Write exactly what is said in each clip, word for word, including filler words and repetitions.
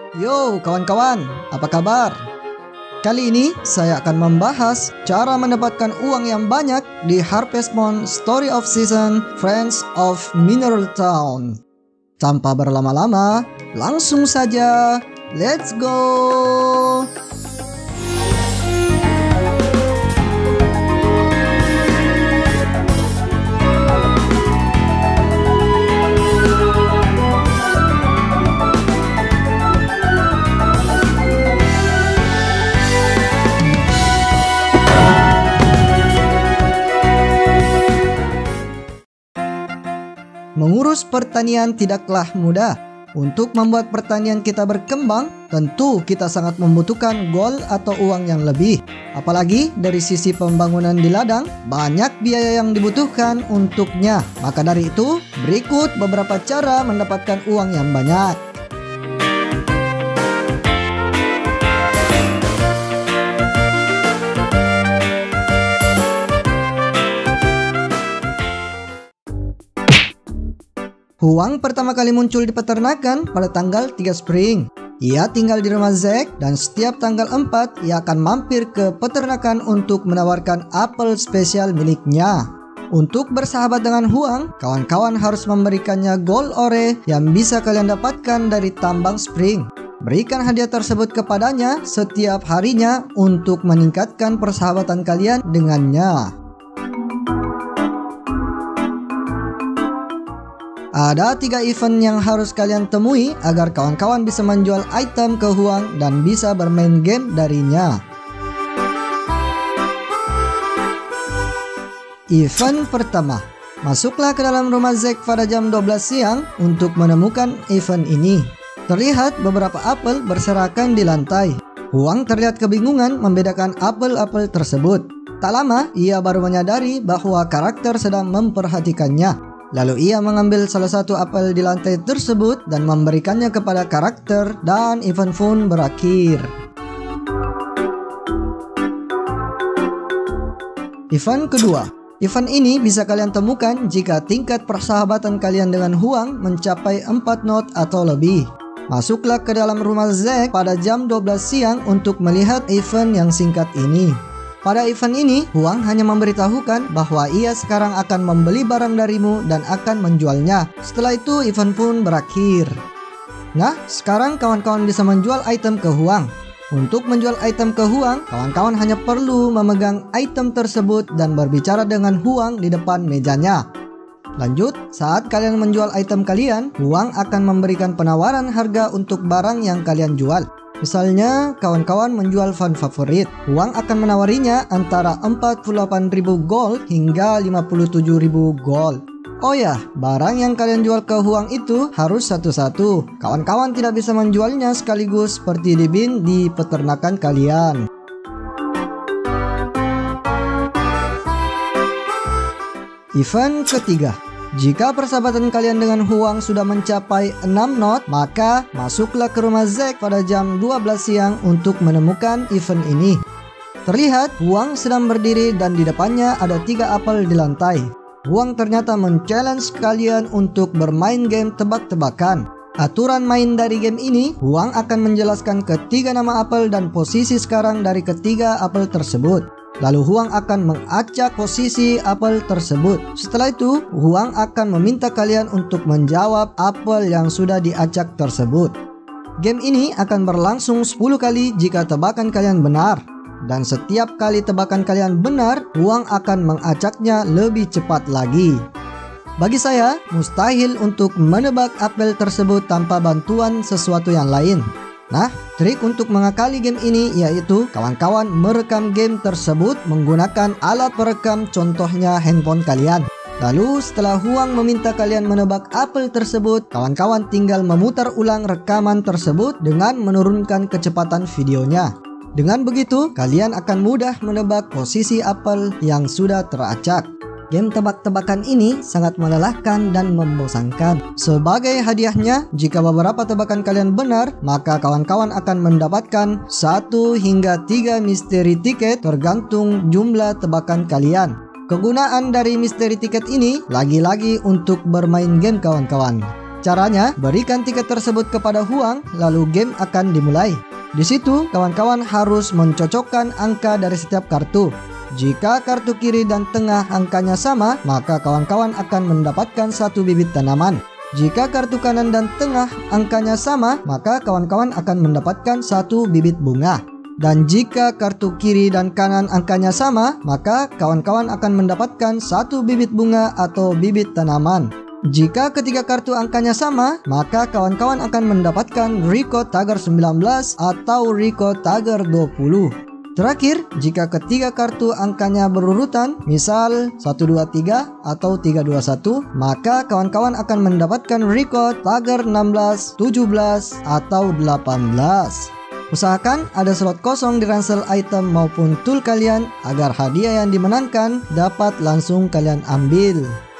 Yo kawan-kawan, apa kabar? Kali ini saya akan membahas cara mendapatkan uang yang banyak di Harvest Moon Story of Season Friends of Mineral Town. Tanpa berlama-lama, langsung saja, let's go! Mengurus pertanian tidaklah mudah. Untuk membuat pertanian kita berkembang, tentu kita sangat membutuhkan gold atau uang yang lebih. Apalagi dari sisi pembangunan di ladang, banyak biaya yang dibutuhkan untuknya. Maka dari itu, berikut beberapa cara mendapatkan uang yang banyak. Huang pertama kali muncul di peternakan pada tanggal tiga Spring. Ia tinggal di rumah Zack dan setiap tanggal empat ia akan mampir ke peternakan untuk menawarkan apel spesial miliknya. Untuk bersahabat dengan Huang, kawan-kawan harus memberikannya gold ore yang bisa kalian dapatkan dari tambang Spring. Berikan hadiah tersebut kepadanya setiap harinya untuk meningkatkan persahabatan kalian dengannya. Ada tiga event yang harus kalian temui agar kawan-kawan bisa menjual item ke Huang dan bisa bermain game darinya. Event pertama, masuklah ke dalam rumah Zack pada jam dua belas siang untuk menemukan event ini. Terlihat beberapa apel berserakan di lantai. Huang terlihat kebingungan membedakan apel-apel tersebut. Tak lama, ia baru menyadari bahwa karakter sedang memperhatikannya. Lalu ia mengambil salah satu apel di lantai tersebut dan memberikannya kepada karakter dan event pun berakhir. Event kedua. Event ini bisa kalian temukan jika tingkat persahabatan kalian dengan Huang mencapai empat not atau lebih. Masuklah ke dalam rumah Zack pada jam dua belas siang untuk melihat event yang singkat ini. Pada event ini, Huang hanya memberitahukan bahwa ia sekarang akan membeli barang darimu dan akan menjualnya. Setelah itu, event pun berakhir. Nah, sekarang kawan-kawan bisa menjual item ke Huang. Untuk menjual item ke Huang, kawan-kawan hanya perlu memegang item tersebut dan berbicara dengan Huang di depan mejanya. Lanjut, saat kalian menjual item kalian, Huang akan memberikan penawaran harga untuk barang yang kalian jual. Misalnya, kawan-kawan menjual fan favorit. Huang akan menawarinya antara empat puluh delapan ribu gold hingga lima puluh tujuh ribu gold. Oh ya, barang yang kalian jual ke Huang itu harus satu-satu. Kawan-kawan tidak bisa menjualnya sekaligus seperti di bin di peternakan kalian. Event ketiga. Jika persahabatan kalian dengan Huang sudah mencapai enam not, maka masuklah ke rumah Zack pada jam dua belas siang untuk menemukan event ini. Terlihat Huang sedang berdiri dan di depannya ada tiga apel di lantai. Huang ternyata men-challenge kalian untuk bermain game tebak-tebakan. Aturan main dari game ini, Huang akan menjelaskan ketiga nama apel dan posisi sekarang dari ketiga apel tersebut. Lalu Huang akan mengacak posisi apel tersebut. Setelah itu, Huang akan meminta kalian untuk menjawab apel yang sudah diacak tersebut. Game ini akan berlangsung sepuluh kali jika tebakan kalian benar. Dan setiap kali tebakan kalian benar, Huang akan mengacaknya lebih cepat lagi. Bagi saya, mustahil untuk menebak apel tersebut tanpa bantuan sesuatu yang lain. Nah, trik untuk mengakali game ini yaitu kawan-kawan merekam game tersebut menggunakan alat perekam, contohnya handphone kalian. Lalu setelah Huang meminta kalian menebak apel tersebut, kawan-kawan tinggal memutar ulang rekaman tersebut dengan menurunkan kecepatan videonya. Dengan begitu, kalian akan mudah menebak posisi apel yang sudah teracak. Game tebak-tebakan ini sangat melelahkan dan membosankan. Sebagai hadiahnya, jika beberapa tebakan kalian benar, maka kawan-kawan akan mendapatkan satu hingga tiga misteri tiket tergantung jumlah tebakan kalian. Kegunaan dari misteri tiket ini lagi-lagi untuk bermain game kawan-kawan. Caranya, berikan tiket tersebut kepada Huang, lalu game akan dimulai. Di situ, kawan-kawan harus mencocokkan angka dari setiap kartu. Jika kartu kiri dan tengah angkanya sama, maka kawan-kawan akan mendapatkan satu bibit tanaman. Jika kartu kanan dan tengah angkanya sama, maka kawan-kawan akan mendapatkan satu bibit bunga. Dan jika kartu kiri dan kanan angkanya sama, maka kawan-kawan akan mendapatkan satu bibit bunga atau bibit tanaman. Jika ketiga kartu angkanya sama, maka kawan-kawan akan mendapatkan Rico Tiger sembilan belas atau Rico Tiger dua puluh. Terakhir, jika ketiga kartu angkanya berurutan, misal satu dua tiga atau tiga dua satu, maka kawan-kawan akan mendapatkan Rico Tiger enam belas, tujuh belas, atau delapan belas. Usahakan ada slot kosong di ransel item maupun tool kalian agar hadiah yang dimenangkan dapat langsung kalian ambil.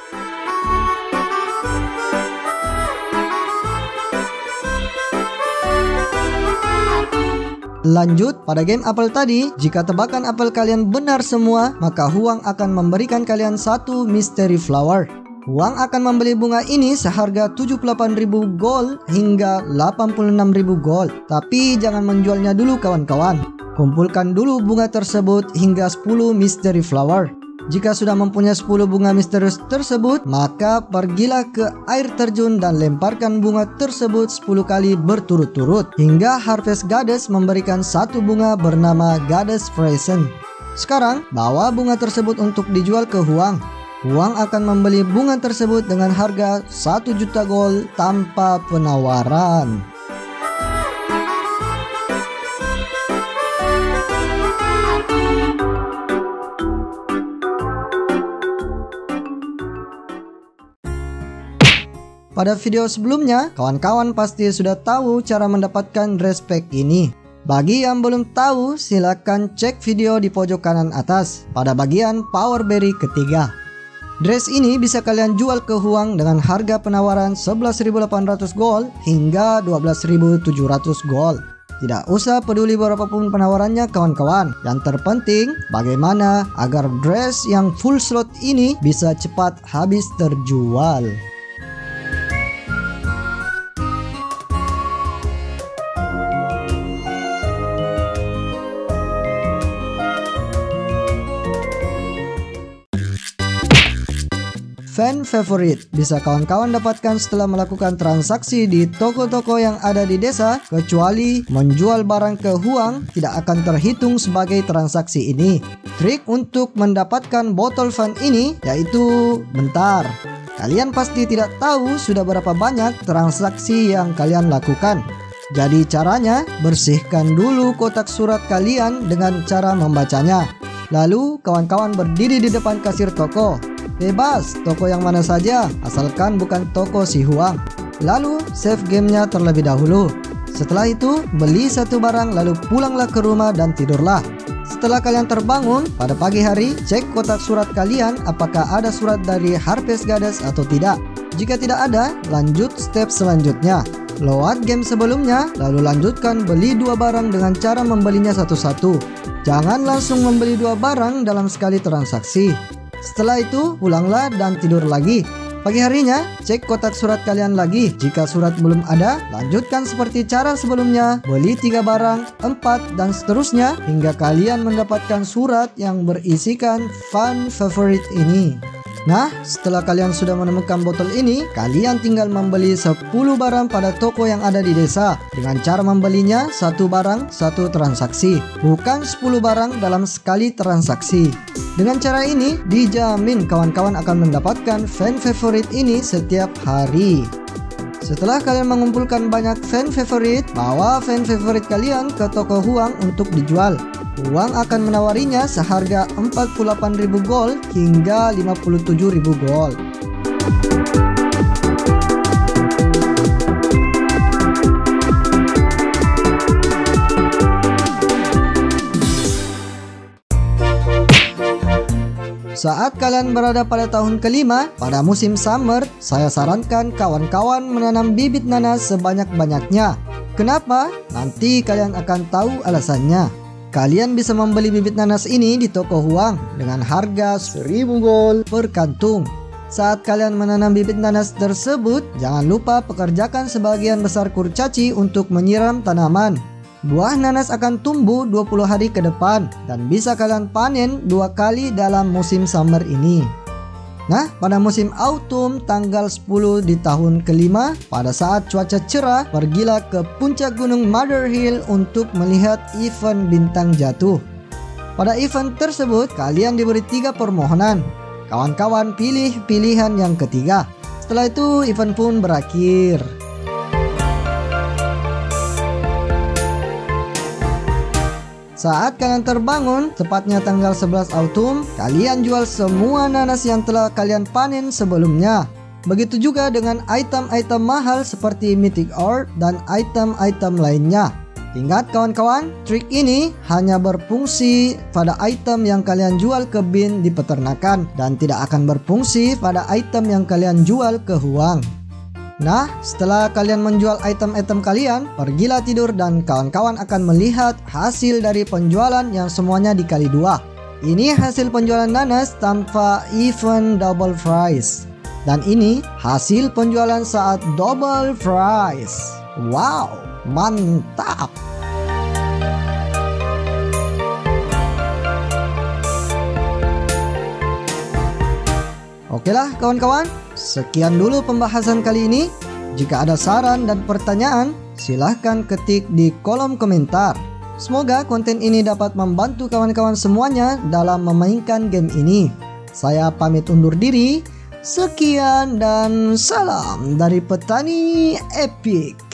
Lanjut, pada game apel tadi, jika tebakan apel kalian benar semua, maka Huang akan memberikan kalian satu mystery flower. Huang akan membeli bunga ini seharga tujuh puluh delapan ribu gold hingga delapan puluh enam ribu gold. Tapi jangan menjualnya dulu kawan-kawan. Kumpulkan dulu bunga tersebut hingga sepuluh mystery flower. Jika sudah mempunyai sepuluh bunga misterius tersebut, maka pergilah ke air terjun dan lemparkan bunga tersebut sepuluh kali berturut-turut hingga Harvest Goddess memberikan satu bunga bernama Goddess Present. Sekarang, bawa bunga tersebut untuk dijual ke Huang. Huang akan membeli bunga tersebut dengan harga satu juta gold tanpa penawaran. Pada video sebelumnya, kawan-kawan pasti sudah tahu cara mendapatkan dress pack ini. Bagi yang belum tahu, silakan cek video di pojok kanan atas pada bagian Power Berry ketiga. Dress ini bisa kalian jual ke Huang dengan harga penawaran sebelas ribu delapan ratus gold hingga dua belas ribu tujuh ratus gold. Tidak usah peduli berapapun penawarannya kawan-kawan. Yang terpenting bagaimana agar dress yang full slot ini bisa cepat habis terjual. Fan favorite bisa kawan-kawan dapatkan setelah melakukan transaksi di toko-toko yang ada di desa, kecuali menjual barang ke Huang tidak akan terhitung sebagai transaksi ini. Trik untuk mendapatkan botol fan ini yaitu bentar. Kalian pasti tidak tahu sudah berapa banyak transaksi yang kalian lakukan. Jadi caranya, bersihkan dulu kotak surat kalian dengan cara membacanya. Lalu kawan-kawan berdiri di depan kasir toko. Bebas, toko yang mana saja, asalkan bukan toko si Huang. Lalu, save gamenya terlebih dahulu. Setelah itu, beli satu barang lalu pulanglah ke rumah dan tidurlah. Setelah kalian terbangun, pada pagi hari, cek kotak surat kalian apakah ada surat dari Harvest Goddess atau tidak. Jika tidak ada, lanjut step selanjutnya. Load game sebelumnya, lalu lanjutkan beli dua barang dengan cara membelinya satu-satu. Jangan langsung membeli dua barang dalam sekali transaksi. Setelah itu, pulanglah dan tidur lagi. Pagi harinya, cek kotak surat kalian lagi. Jika surat belum ada, lanjutkan seperti cara sebelumnya. Beli tiga barang, empat, dan seterusnya hingga kalian mendapatkan surat yang berisikan fan favorite ini. Nah, setelah kalian sudah menemukan botol ini, kalian tinggal membeli sepuluh barang pada toko yang ada di desa. Dengan cara membelinya satu barang, satu transaksi. Bukan sepuluh barang dalam sekali transaksi. Dengan cara ini, dijamin kawan-kawan akan mendapatkan fan favorite ini setiap hari. Setelah kalian mengumpulkan banyak fan favorite, bawa fan favorite kalian ke toko Huang untuk dijual. Huang akan menawarinya seharga empat puluh delapan ribu gold hingga lima puluh tujuh ribu gold. Saat kalian berada pada tahun kelima, pada musim summer, saya sarankan kawan-kawan menanam bibit nanas sebanyak-banyaknya. Kenapa? Nanti kalian akan tahu alasannya. Kalian bisa membeli bibit nanas ini di toko Huang dengan harga seribu gold per kantung. Saat kalian menanam bibit nanas tersebut, jangan lupa pekerjakan sebagian besar kurcaci untuk menyiram tanaman. Buah nanas akan tumbuh dua puluh hari ke depan dan bisa kalian panen dua kali dalam musim summer ini. Nah, pada musim autumn tanggal sepuluh di tahun kelima, pada saat cuaca cerah, pergilah ke puncak gunung Mother Hill untuk melihat event bintang jatuh. Pada event tersebut, kalian diberi tiga permohonan. Kawan-kawan pilih pilihan yang ketiga. Setelah itu, event pun berakhir. Saat kalian terbangun, tepatnya tanggal sebelas autumn, kalian jual semua nanas yang telah kalian panen sebelumnya. Begitu juga dengan item-item mahal seperti Mythic Ore dan item-item lainnya. Ingat kawan-kawan, trik ini hanya berfungsi pada item yang kalian jual ke bin di peternakan dan tidak akan berfungsi pada item yang kalian jual ke huang. Nah, setelah kalian menjual item-item kalian, pergilah tidur dan kawan-kawan akan melihat hasil dari penjualan yang semuanya dikali dua. Ini hasil penjualan nanas tanpa event double price. Dan ini hasil penjualan saat double price. Wow, mantap! Oke lah kawan-kawan, sekian dulu pembahasan kali ini. Jika ada saran dan pertanyaan, silahkan ketik di kolom komentar. Semoga konten ini dapat membantu kawan-kawan semuanya dalam memainkan game ini. Saya pamit undur diri. Sekian dan salam dari Petani Epic.